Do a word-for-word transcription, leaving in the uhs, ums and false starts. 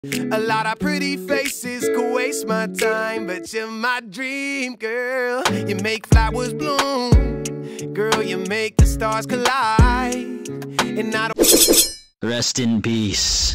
A lot of pretty faces could waste my time, but you're my dream girl. You make flowers bloom, girl, you make the stars collide. And I don't... Rest in peace.